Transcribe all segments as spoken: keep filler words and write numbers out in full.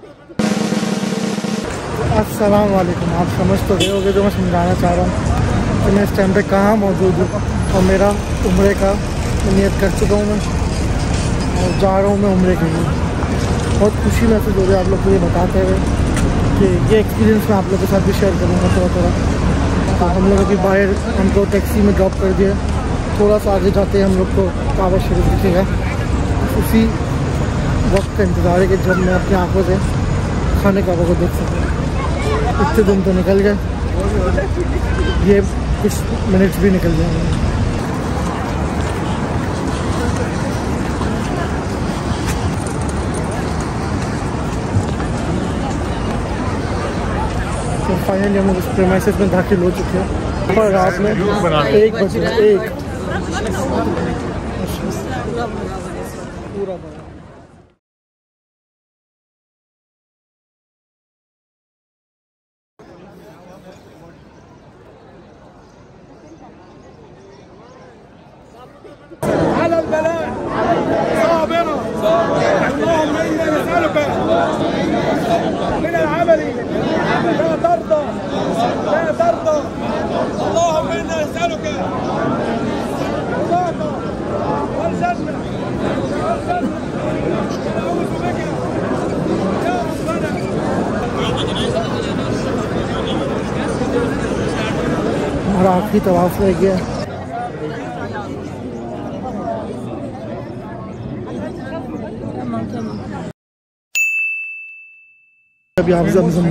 अस्सलाम वालेकुम। आप समझ तो गए होगे जो मैं समझाना चाह रहा हूँ कि मैं इस टाइम पे कहाँ मौजूद हूँ और मेरा उम्रे का नियत कर चुका हूँ मैं और जा रहा हूँ मैं उम्रे के लिए। बहुत खुशी महसूस हो रही है आप लोग को ये बताते हुए कि ये एक्सपीरियंस मैं आप लोगों के साथ भी शेयर करूँगा थोड़ा थोड़ा। तो हम लोग अभी बाहर हमको टैक्सी में ड्रॉप कर दिया, थोड़ा सा आगे जाते हैं हम लोग को काबा शरीफ दिखेगा। उसी वक्त का इंतज़ार है कि जब मैं अपनी आँखों से खाने काबा को देख सकूँ। इतने दिन तो निकल गए, ये कुछ मिनट्स भी निकल जाएंगे। तो फाइनली हम लोग इस प्रेमाइसेस में दाखिल हो चुके हैं और रात में एक बजे एक पूरा बना। على البلاء صابرا اللهم انا نسالك من العمل لا ترضى لا ترضى اللهم انا نسالك رضاك والجنه والجنه ونعوذ بك يا ربنا। हमारा आखिरी तवाफ रह गया। अभी आप ज़मज़म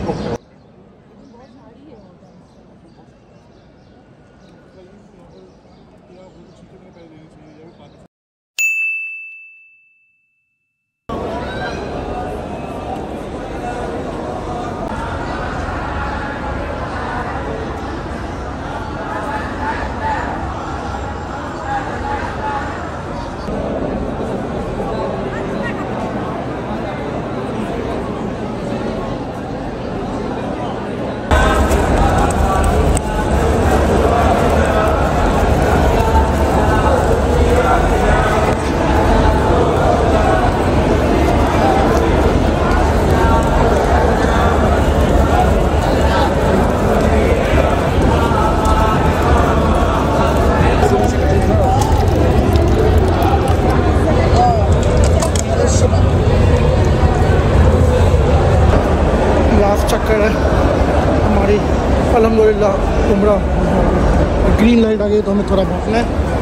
चक्कर है हमारी अल्हम्दुलिल्लाह उम्रा। और ग्रीन लाइट आ गई तो हमें थोड़ा भागना है।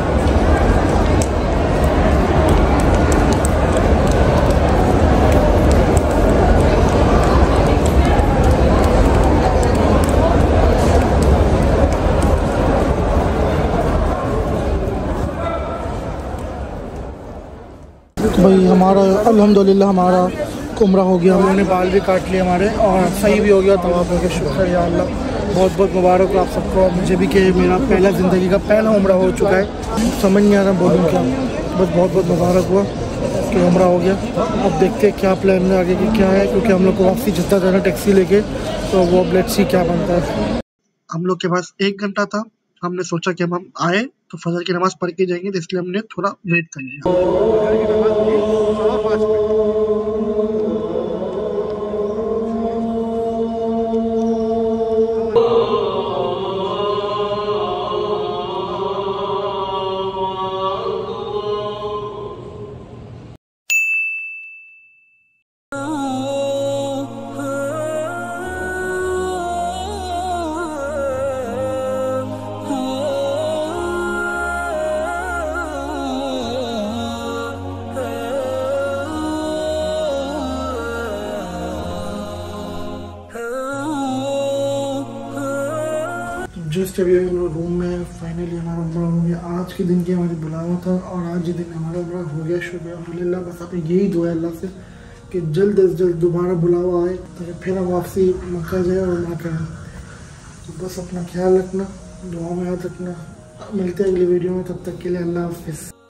तो भाई हमारा अल्हम्दुलिल्लाह हमारा उम्रा हो गया। हम लोगों ने बाल भी काट लिए हमारे और सही भी हो गया। तवाफ हो गया, शुक्र या अल्लाह। बहुत बहुत मुबारक हो आप सबको और मुझे भी कि मेरा पहला ज़िंदगी का पहला उम्रा हो चुका है। समझ नहीं आ रहा बोलूँ क्या, बस बहुत बहुत मुबारक हुआ कि उम्रा हो गया। अब देखते हैं क्या प्लान है आगे की क्या है, क्योंकि हम लोग को वापसी जद्दा जाना टैक्सी लेके, तो वो अब लेट्स सी क्या बनता है। हम लोग के पास एक घंटा था, हमने सोचा कि हम आए तो फजर की नमाज़ पढ़ के जाएंगे, तो इसलिए हमने थोड़ा वेट कर लिया। जस्ट अभी हम लोग रूम में फाइनली हमारा उम्रा हो गया। आज के दिन की हमारी बुलावा था और आज ही दिन हमारा उम्रा हो गया। शुक्र अल्हम्दुलिल्लाह। बस आप यही दुआ है अल्लाह से कि जल्द अज जल्द दोबारा बुलावा आए ताकि फिर हम वापसी मक्का जाए और उम्रा करें। तो बस अपना ख्याल रखना, दुआ में याद रखना। मिलते हैं अगली वीडियो में, तब तक के लिए अल्लाह हाफिज़।